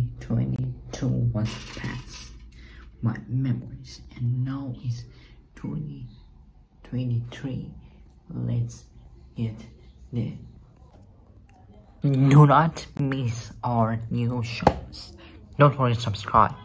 2022 was past my memories, and now it's 2023. Let's get there. Do not miss our new shows. Don't forget to subscribe.